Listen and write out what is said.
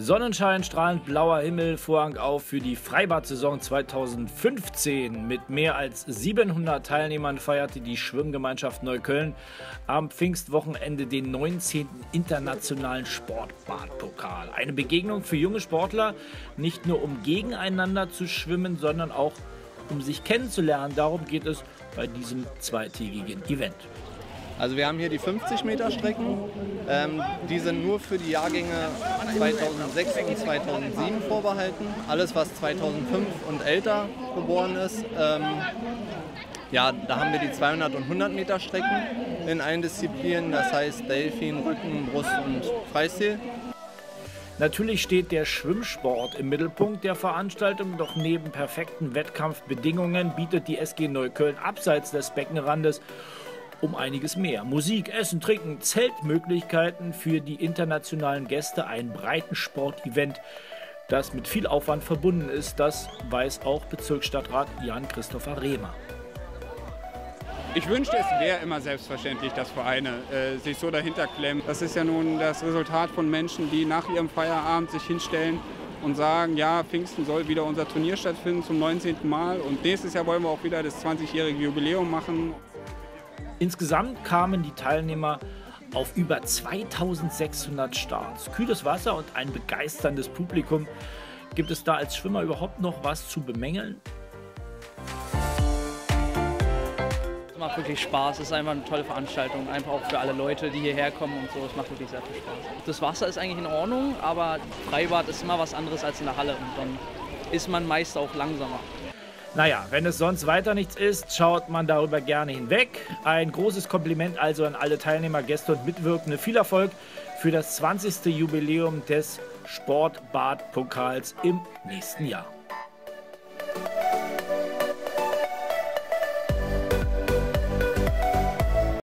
Sonnenschein, strahlend blauer Himmel, Vorhang auf für die Freibad-Saison 2015. Mit mehr als 700 Teilnehmern feierte die Schwimmgemeinschaft Neukölln am Pfingstwochenende den 19. Internationalen Sportbadpokal. Eine Begegnung für junge Sportler, nicht nur um gegeneinander zu schwimmen, sondern auch um sich kennenzulernen. Darum geht es bei diesem zweitägigen Event. Also wir haben hier die 50-Meter-Strecken, die sind nur für die Jahrgänge 2006 und 2007 vorbehalten. Alles, was 2005 und älter geboren ist, ja, da haben wir die 200 und 100 Meter Strecken in allen Disziplinen, das heißt Delfin, Rücken, Brust und Freistil. Natürlich steht der Schwimmsport im Mittelpunkt der Veranstaltung, doch neben perfekten Wettkampfbedingungen bietet die SG Neukölln abseits des Beckenrandes um einiges mehr. Musik, Essen, Trinken, Zeltmöglichkeiten für die internationalen Gäste, ein Breitensport-Event, das mit viel Aufwand verbunden ist. Das weiß auch Bezirksstadtrat Jan-Christopher Rehmer. Ich wünschte, es wäre immer selbstverständlich, dass Vereine sich so dahinter klemmen. Das ist ja nun das Resultat von Menschen, die nach ihrem Feierabend sich hinstellen und sagen, ja, Pfingsten soll wieder unser Turnier stattfinden zum 19. Mal und nächstes Jahr wollen wir auch wieder das 20-jährige Jubiläum machen. Insgesamt kamen die Teilnehmer auf über 2600 Starts. Kühles Wasser und ein begeisterndes Publikum. Gibt es da als Schwimmer überhaupt noch was zu bemängeln? Es macht wirklich Spaß, es ist einfach eine tolle Veranstaltung, einfach auch für alle Leute, die hierher kommen und so. Es macht wirklich sehr viel Spaß. Das Wasser ist eigentlich in Ordnung, aber Freibad ist immer was anderes als in der Halle und dann ist man meist auch langsamer. Naja, wenn es sonst weiter nichts ist, schaut man darüber gerne hinweg. Ein großes Kompliment also an alle Teilnehmer, Gäste und Mitwirkende. Viel Erfolg für das 20. Jubiläum des Sportbadpokals im nächsten Jahr.